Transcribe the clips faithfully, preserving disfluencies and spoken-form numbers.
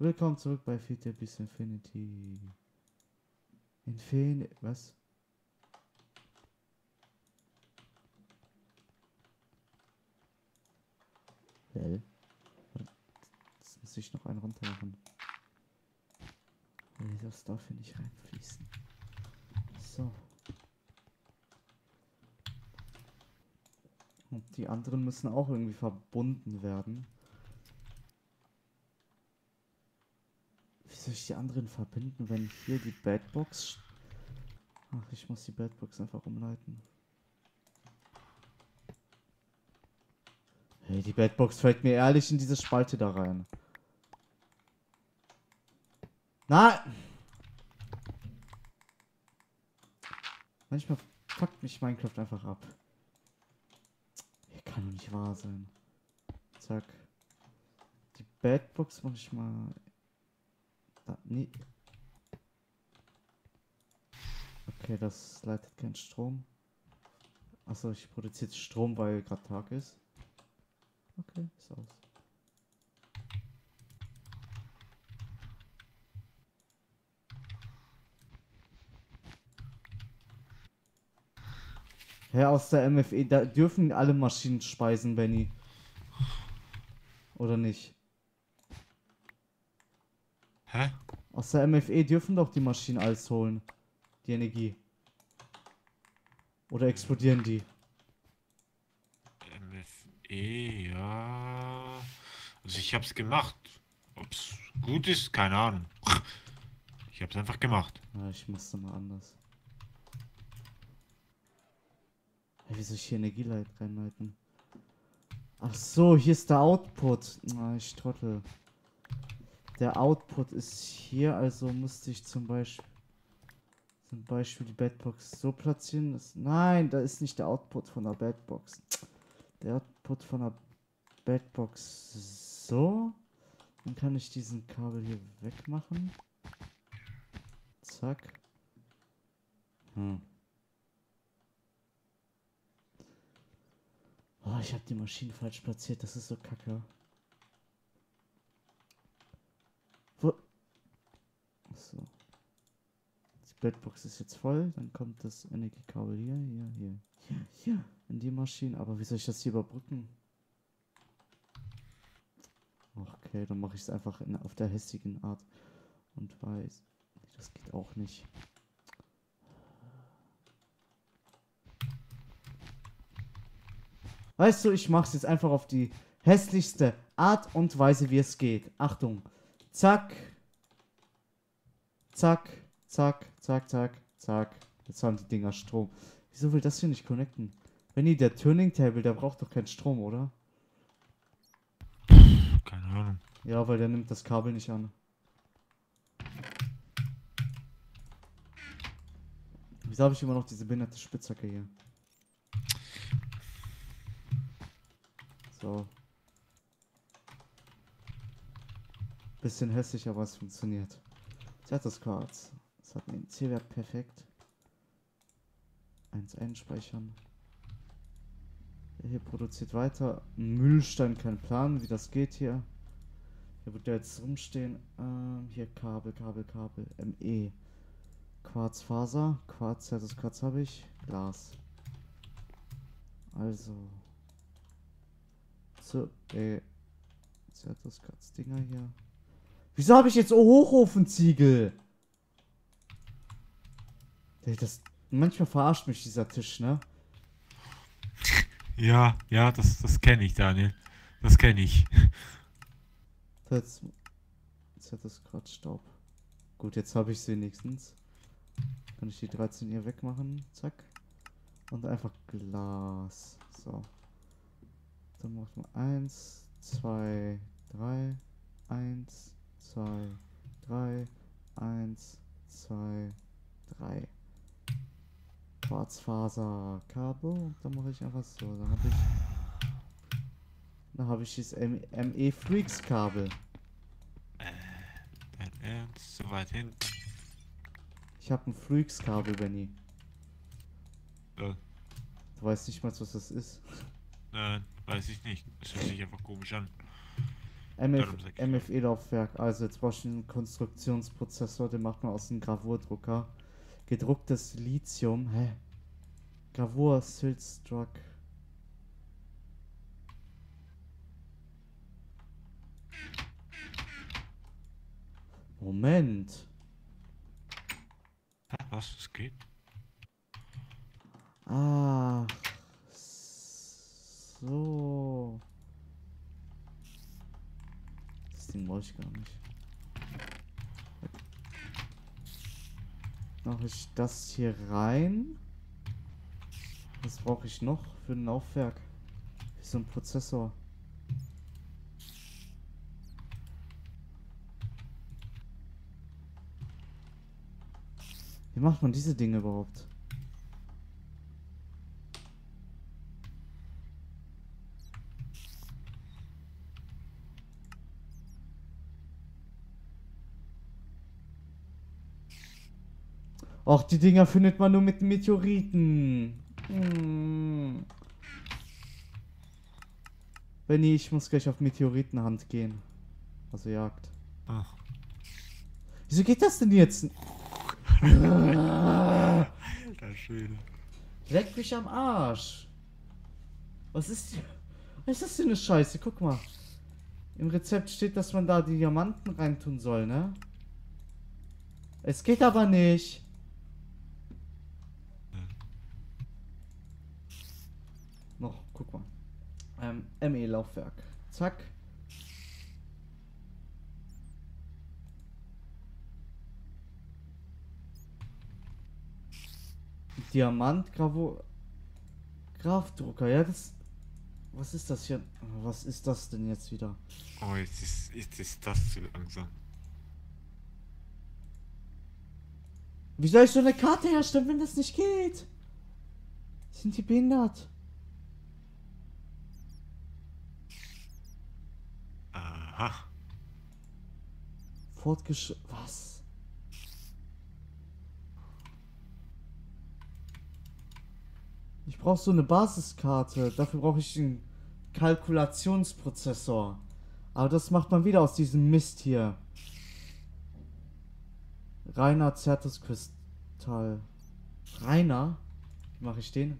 Willkommen zurück bei Future bis Infinity. Infinity. Was? Hell. Jetzt muss ich noch einen runter machen. Nee, das darf hier nicht reinfließen. So. Und die anderen müssen auch irgendwie verbunden werden. Wie soll ich die anderen verbinden, wenn hier die Badbox... Ach, ich muss die Badbox einfach umleiten. Hey, die Badbox fällt mir ehrlich in diese Spalte da rein. Nein! Manchmal fuckt mich Minecraft einfach ab. Hier kann doch nicht wahr sein. Zack. Die Badbox muss ich mal... Da, nee. Okay, das leitet keinen Strom. Achso, ich produziere Strom, weil gerade Tag ist. Okay, ist aus. Ja, aus der M F E, da dürfen alle Maschinen speisen, Benny. Oder nicht? Hä? Aus der M F E dürfen doch die Maschinen alles holen. Die Energie. Oder explodieren die? M F E, ja. Also ich hab's gemacht. Ob's gut ist, keine Ahnung. Ich hab's einfach gemacht. Ja, ich musste mal anders. Hey, wie soll ich hier Energie reinleiten? Ach so, hier ist der Output. Na, ich trottel. Der Output ist hier, also musste ich zum Beispiel zum Beispiel die Badbox so platzieren. Dass, nein, da ist nicht der Output von der Badbox. Der Output von der Badbox so. Dann kann ich diesen Kabel hier wegmachen. Zack. Hm. Oh, ich habe die Maschine falsch platziert. Das ist so kacke. Wo? Achso. Die Badbox ist jetzt voll. Dann kommt das Energiekabel hier, hier, hier, hier, hier. In die Maschine. Aber wie soll ich das hier überbrücken? Okay, dann mache ich es einfach in, auf der hässlichen Art und Weise. Das geht auch nicht. Weißt du, ich mache es jetzt einfach auf die hässlichste Art und Weise, wie es geht. Achtung. Zack. Zack. Zack. Zack. Zack. Zack. Jetzt haben die Dinger Strom. Wieso will das hier nicht connecten? Wenn die der Turning Table, der braucht doch keinen Strom, oder? Keine Ahnung. Ja, weil der nimmt das Kabel nicht an. Wieso habe ich immer noch diese behinderte Spitzhacke hier? So. Bisschen hässlich, aber es funktioniert. Status Cards. Das hat einen C-Wert perfekt. eins einspeichern. Der hier produziert weiter. Müllstein, kein Plan, wie das geht hier. Hier wird ja jetzt rumstehen. Ähm, hier Kabel, Kabel, Kabel. M E. Quarzfaser. Quarz, ja, das Quarz habe ich. Glas. Also. So, äh. Das Quarz-Dinger hier. Wieso habe ich jetzt Hochofenziegel? Das, manchmal verarscht mich dieser Tisch, ne? Ja, ja, das, das kenne ich, Daniel. Das kenne ich. Jetzt, jetzt hat das gerade Staub. Gut, jetzt habe ich es wenigstens. Kann ich die dreizehn hier wegmachen. Zack. Und einfach Glas. So. Dann macht man eins, zwei, drei. eins, zwei, drei. eins, zwei, drei. Quarzfaserkabel. Und dann mache ich einfach so. Dann habe ich. Dann habe ich das M E Freaks Kabel. Äh, dein Ernst? So weit hinten? Ich habe ein Freaks Kabel, Benny. Äh, Du weißt nicht mal, was das ist. Nein, weiß ich nicht. Das hört sich einfach komisch an. Darum sag ich M F E-Laufwerk. Also jetzt brauche ich einen Konstruktionsprozessor, den macht man aus einem Gravurdrucker. Gedrucktes Lithium. Hä? Gravur, Siltstruck. Moment. ja. Was? Es geht? Ah. So. Das Ding brauche ich gar nicht. Mache ich das hier rein. Was brauche ich noch für ein Laufwerk? Für so einen Prozessor. Wie macht man diese Dinge überhaupt? Och, die Dinger findet man nur mit Meteoriten. Hm. Benni, ich muss gleich auf Meteoritenhand gehen. Also Jagd. Ach. Wieso geht das denn jetzt? Alter Schwede. Leck mich am Arsch. Was ist, was ist das für eine Scheiße? Guck mal. Im Rezept steht, dass man da die Diamanten reintun soll, ne? Es geht aber nicht. Noch, guck mal. Ähm, M E-Laufwerk. Zack. Diamant, Gravo... Grafdrucker, ja, das... Was ist das hier? Was ist das denn jetzt wieder? Oh, jetzt ist, jetzt ist das zu langsam. Wie soll ich so eine Karte herstellen, wenn das nicht geht? Sind die behindert? Aha. Fortgesch... Was? Ich brauche so eine Basiskarte. Dafür brauche ich einen Kalkulationsprozessor. Aber das macht man wieder aus diesem Mist hier. Reiner Zertuskristall. Reiner? Wie mache ich den?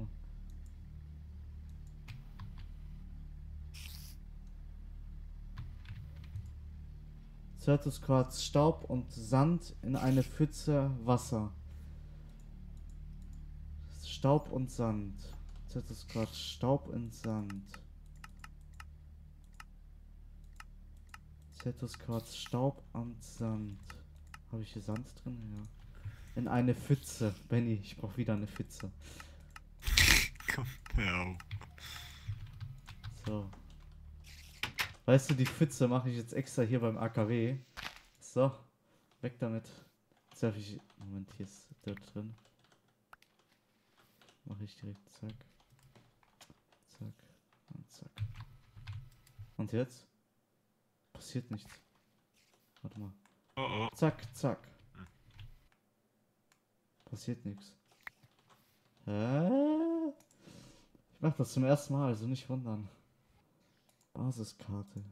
Zertusquarz, Staub und Sand in eine Pfütze Wasser. Staub und Sand. Zertusquarz, Staub und Sand. Zertusquarz, Staub und Sand. Habe ich hier Sand drin? Ja. In eine Pfütze. Benni, ich brauche wieder eine Pfütze. Komm, hör auf. So. Weißt du, die Pfütze mache ich jetzt extra hier beim A K W. So. Weg damit. Jetzt darf ich... Moment, hier ist der drin. Mache ich direkt. Zack. Zack. Und zack. Und jetzt? Passiert nichts. Warte mal. Oh oh. Zack, zack. Passiert nichts. Hä? Ich mach das zum ersten Mal, also nicht wundern. Basiskarte.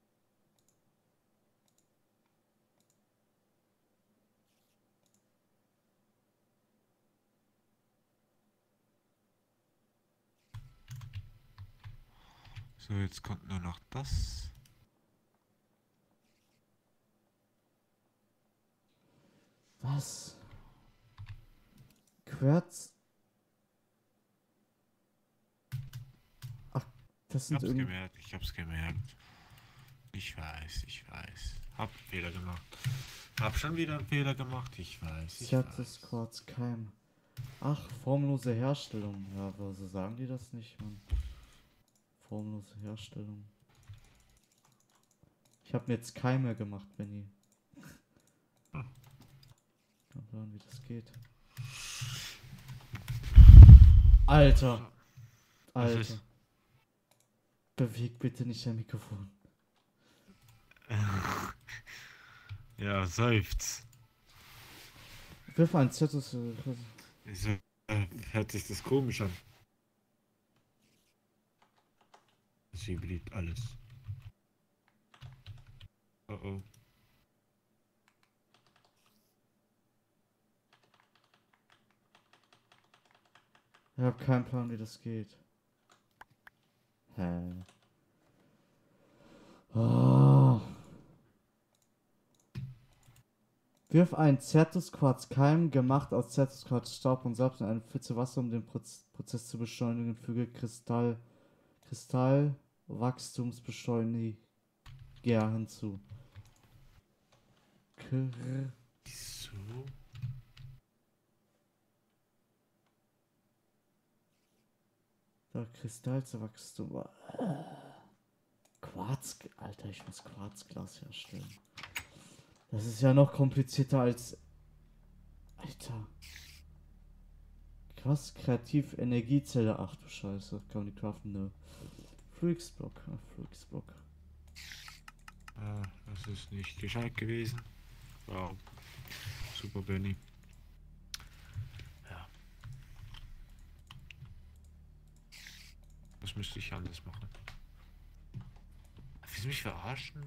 So, jetzt kommt nur noch das. Was? Quarz? Ach, das Ich sind hab's irgendwie... gemerkt, ich hab's gemerkt. Ich weiß, ich weiß. Hab einen Fehler gemacht. Hab schon wieder einen Fehler gemacht, ich weiß. Ich weiß. Zertusquarz, Keim. Ach, formlose Herstellung. Ja, aber so sagen die das nicht, Mann. Formlose Herstellung. Ich habe mir jetzt Keime gemacht, Benni. Hm. Mal schauen, wie das geht. Alter. Was Alter. ist? Beweg bitte nicht dein Mikrofon. Ja, seufzt. Wirf ein Zertus... Wieso äh, hört sich das komisch an? Das vibriert alles. Oh oh. Ich habe keinen Plan, wie das geht. Hä? Oh. Wirf einen Zertusquarz-Keim, gemacht aus Zertusquarz-Staub und Salz in eine Pfütze Wasser, um den Proz Prozess zu beschleunigen. Füge Kristall, Kristallwachstumsbeschleuniger hinzu. Krr. So. Da Kristallwachstum. Quarz. Alter, ich muss Quarzglas herstellen. Das ist ja noch komplizierter als. Alter. Krass, kreativ, Energiezelle. Ach du Scheiße. Kann man die craften, ne? Freaksblock. Ah, Freaksblock. Ah, das ist nicht gescheit gewesen. Wow. Super, Benny. Ja. Das müsste ich anders machen. Willst du mich verarschen?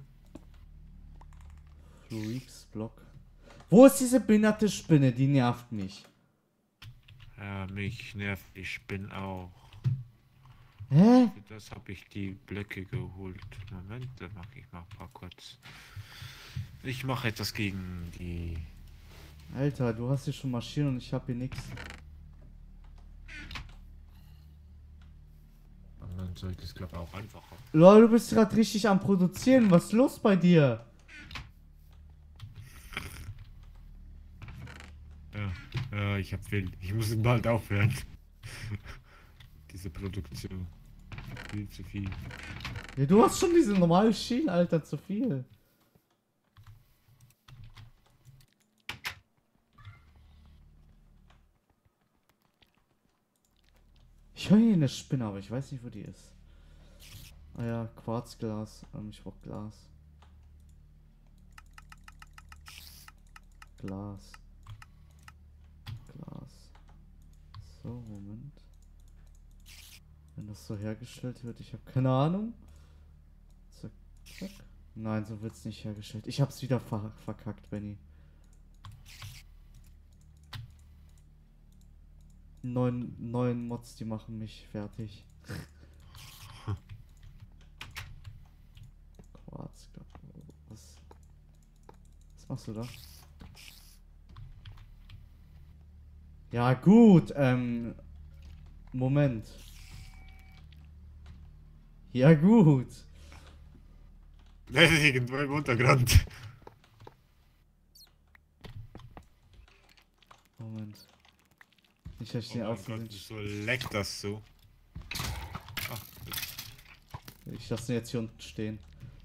Freaksblock. Wo ist diese behinderte Spinne? Die nervt mich. Ja, mich nervt die Spinne auch. Hä? Für das habe ich die Blöcke geholt. Moment, dann mache ich mal ein paar kurz. Ich mache etwas gegen die. Alter, du hast hier schon Maschinen und ich habe hier nichts. Und dann sollte es, glaube ich, auch einfacher. Lol, du bist gerade richtig am Produzieren. Was ist los bei dir? Ja, ja, ich hab viel. Ich muss bald aufhören. Diese Produktion. Viel zu viel. Ja, du hast schon diese normale Schiene, Alter, zu viel. Ich höre hier eine Spinne, aber ich weiß nicht, wo die ist. Ah ja, Quarzglas. Ähm, ich brauch Glas. Glas. Glas. So, Moment. Wenn das so hergestellt wird, ich habe keine Ahnung. Zack, zack. Nein, so wird's nicht hergestellt. Ich hab's wieder ver verkackt, Benny. Neun, neun Mods, die machen mich fertig. Quarz. Was? Was machst du da? Ja, gut, ähm. Moment. Ja, gut. Der ist irgendwo im Untergrund. Moment. Nicht, dass ich Oh den mein auszusehen. Gott, so leckt das so. Ach, Ich lasse den jetzt hier unten stehen.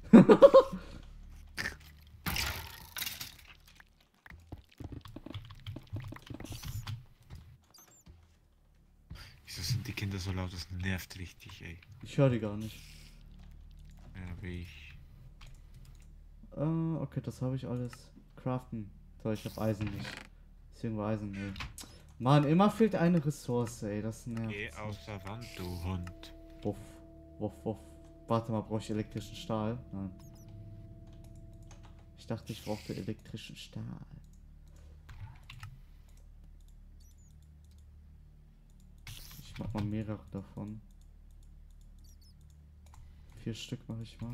wieso sind die Kinder so laut? Das nervt richtig, ey. Ich höre die gar nicht. Ja, wie ich. Äh, okay, das habe ich alles. Craften. So, ich habe Eisen nicht. Ist irgendwo Eisen, ey. Mann, immer fehlt eine Ressource, ey. Das nervt. Geh aus der Wand, du Hund. Wuff. Wuff, wuff. Warte mal, brauche ich elektrischen Stahl? Nein. Ich dachte, ich brauchte elektrischen Stahl. Ich mach mal mehrere davon. Vier Stück mache ich mal.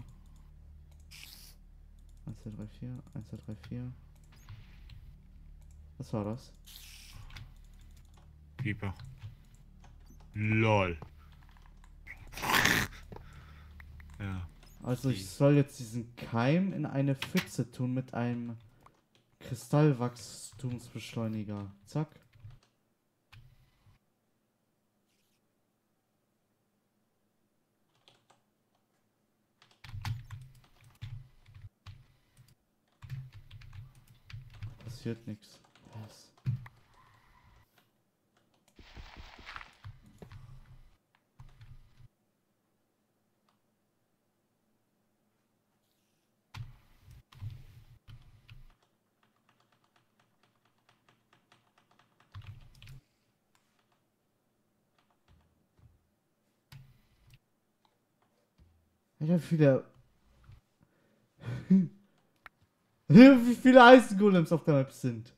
eins, zwei, drei, vier. eins, zwei, drei, vier. Was war das? Pieper. LOL. Ja. Also ich soll jetzt diesen Keim in eine Pfütze tun mit einem Kristallwachstumsbeschleuniger. Zack. Passiert nichts. Was? Alter, wie viele. Wie viele Eisengolems auf der Map sind.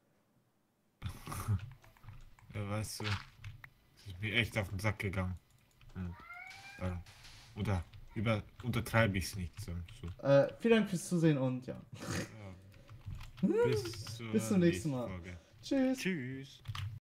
Ja, weißt du, das ist mir echt auf den Sack gegangen. Hm. Ja. Oder über, untertreibe ich es nicht so. so. Äh, vielen Dank fürs Zusehen und ja. Ja. Bis, zur Bis zum nächsten Mal. Folge. Tschüss. Tschüss.